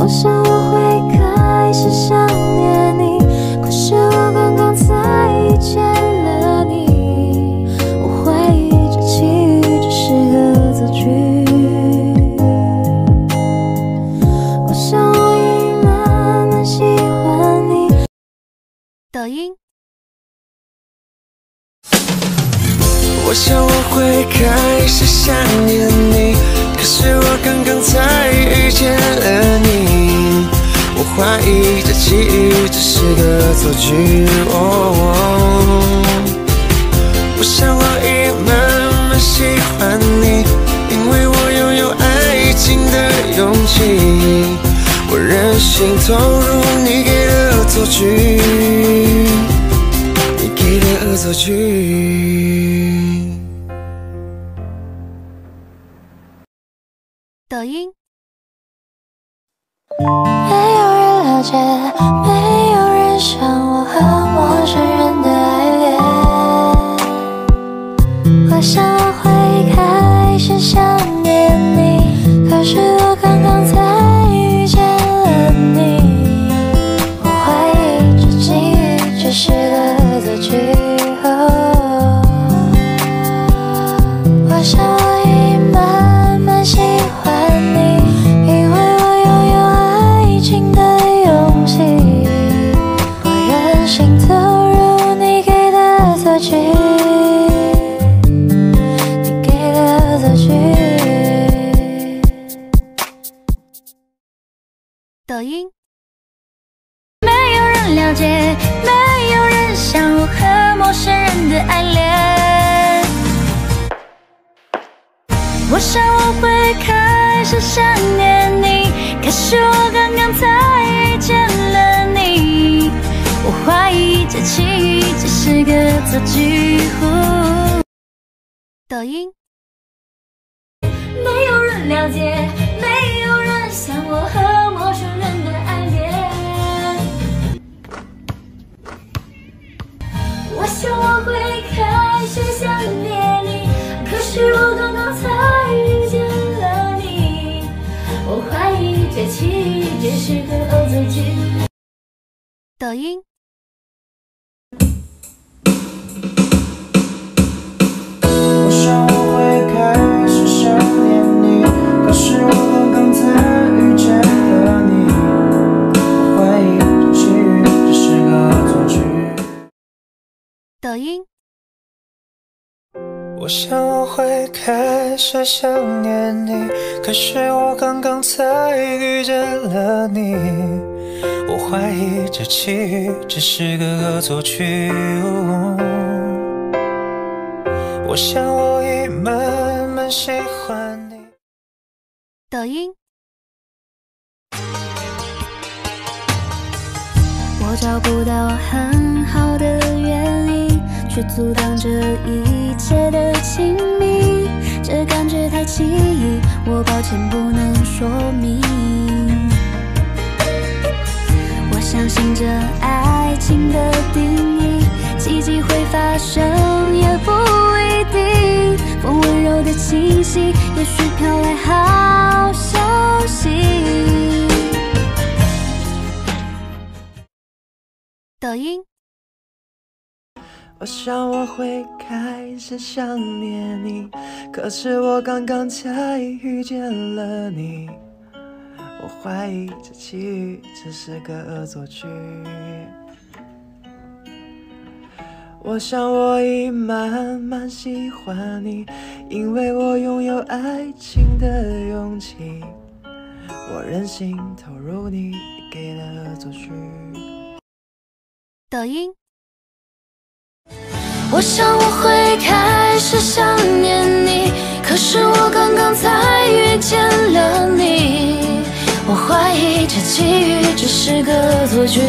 想我会开始想念你，可是我刚刚才遇见了你。我怀疑这奇遇只是个恶作剧。我想我已慢慢喜欢你。 抖音。 我想我会开始想念你，可是我刚刚才遇见了你。我怀疑这奇遇只是个恶作剧。我想我已慢慢喜欢你，因为我拥有爱情的勇气。我任性投入你给的恶作剧，你给的恶作剧。 抖音。 没有人了解，没有人像我和陌生人的爱恋。我想我会开始想念你，可是我刚刚才遇见了你。我怀疑这奇遇只是个恶作剧。我想我已慢慢喜欢你，因为我拥有爱情的勇气。我任性投入你给的恶作剧，你给的恶作剧。 抖音。没有人了解，没有人像我和陌生人的爱恋。我想我会开始想念你，可是我刚刚才遇见了你。我怀疑这奇遇只是个恶作剧。抖音。没有人了解，没有人像我和陌生人的爱恋。我想我会开始想念你，可是我刚刚才遇见了你。我怀疑这奇遇只是个恶作剧。抖音。 我想我会开始想念你，可是我刚刚才遇见了你。我怀疑这奇遇只是个恶作剧。 抖音。 我想我会开始想念你，可是我刚刚才遇见了你。我怀疑这奇遇只是个恶作剧。我想我已慢慢喜欢你。 抖音。我找不到很好的原因去阻挡这一切的亲密，这感觉太奇异，我抱歉不能说明。我相信这爱情的定义，奇迹会发生也不一定。风温柔的气息，也许飘来好消息。抖音。 我想我会开始想念你，可是我刚刚才遇见了你。我怀疑这奇遇只是个恶作剧。我想我已慢慢喜欢你，因为我拥有爱情的勇气。我任性投入你给的恶作剧。 抖音。 我想我会开始想念你，可是我刚刚才遇见了你。我怀疑这奇遇只是个恶作剧。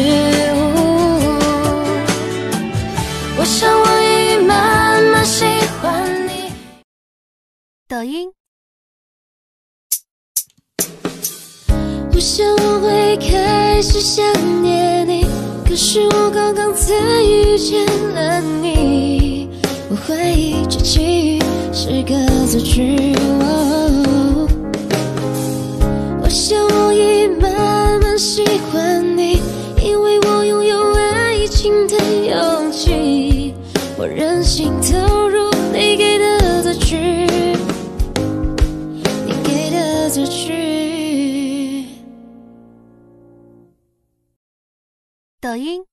我想我已慢慢喜欢你。 抖音。 我想我会开始想念你，可是我刚刚才遇见了你。我怀疑这奇遇是个恶作剧。我想我已慢喜欢你，因为我拥有爱情的勇气，我任性投入你给的字句，你给的字句。 抖音、